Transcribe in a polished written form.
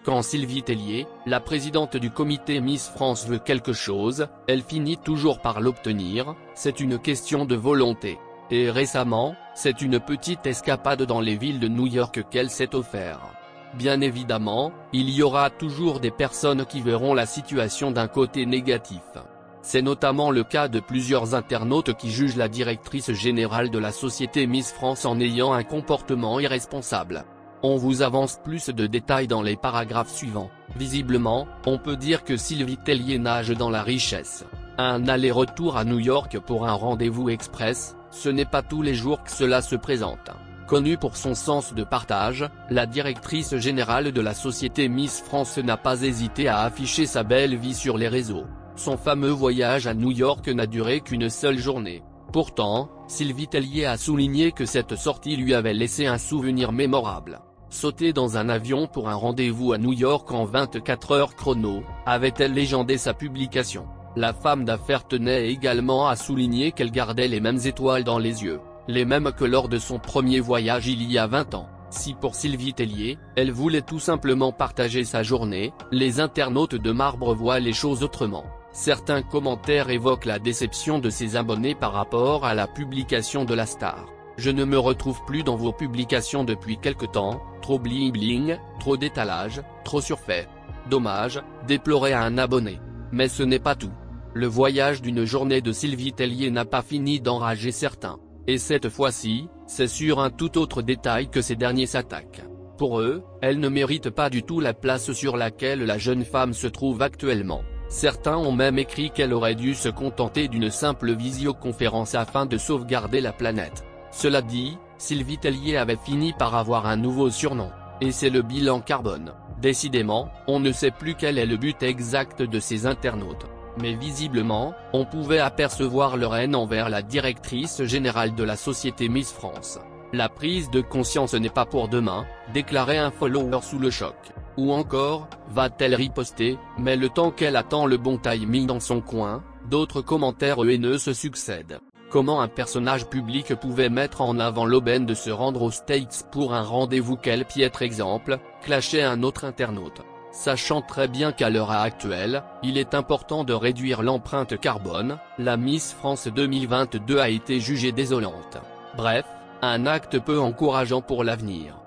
Quand Sylvie Tellier, la présidente du comité Miss France veut quelque chose, elle finit toujours par l'obtenir, c'est une question de volonté. Et récemment, c'est une petite escapade dans les villes de New York qu'elle s'est offert. Bien évidemment, il y aura toujours des personnes qui verront la situation d'un côté négatif. C'est notamment le cas de plusieurs internautes qui jugent la directrice générale de la société Miss France en ayant un comportement irresponsable. On vous avance plus de détails dans les paragraphes suivants. Visiblement, on peut dire que Sylvie Tellier nage dans la richesse. Un aller-retour à New York pour un rendez-vous express, ce n'est pas tous les jours que cela se présente. Connue pour son sens de partage, la directrice générale de la société Miss France n'a pas hésité à afficher sa belle vie sur les réseaux. Son fameux voyage à New York n'a duré qu'une seule journée. Pourtant, Sylvie Tellier a souligné que cette sortie lui avait laissé un souvenir mémorable. Sauter dans un avion pour un rendez-vous à New York en 24 heures chrono, avait-elle légendé sa publication. La femme d'affaires tenait également à souligner qu'elle gardait les mêmes étoiles dans les yeux, les mêmes que lors de son premier voyage il y a 20 ans. Si pour Sylvie Tellier, elle voulait tout simplement partager sa journée, les internautes de Marbre voient les choses autrement. Certains commentaires évoquent la déception de ses abonnés par rapport à la publication de la star. Je ne me retrouve plus dans vos publications depuis quelque temps, trop bling bling, trop d'étalage, trop surfait. Dommage, déplorait un abonné. Mais ce n'est pas tout. Le voyage d'une journée de Sylvie Tellier n'a pas fini d'enrager certains. Et cette fois-ci, c'est sur un tout autre détail que ces derniers s'attaquent. Pour eux, elle ne mérite pas du tout la place sur laquelle la jeune femme se trouve actuellement. Certains ont même écrit qu'elle aurait dû se contenter d'une simple visioconférence afin de sauvegarder la planète. Cela dit, Sylvie Tellier avait fini par avoir un nouveau surnom, et c'est le bilan carbone. Décidément, on ne sait plus quel est le but exact de ces internautes. Mais visiblement, on pouvait apercevoir leur haine envers la directrice générale de la société Miss France. La prise de conscience n'est pas pour demain, déclarait un follower sous le choc. Ou encore, va-t-elle riposter, mais le temps qu'elle attend le bon timing dans son coin, d'autres commentaires haineux se succèdent. Comment un personnage public pouvait mettre en avant l'aubaine de se rendre aux States pour un rendez-vous, quel piètre exemple, clashait un autre internaute. Sachant très bien qu'à l'heure actuelle, il est important de réduire l'empreinte carbone, la Miss France 2022 a été jugée désolante. Bref, un acte peu encourageant pour l'avenir.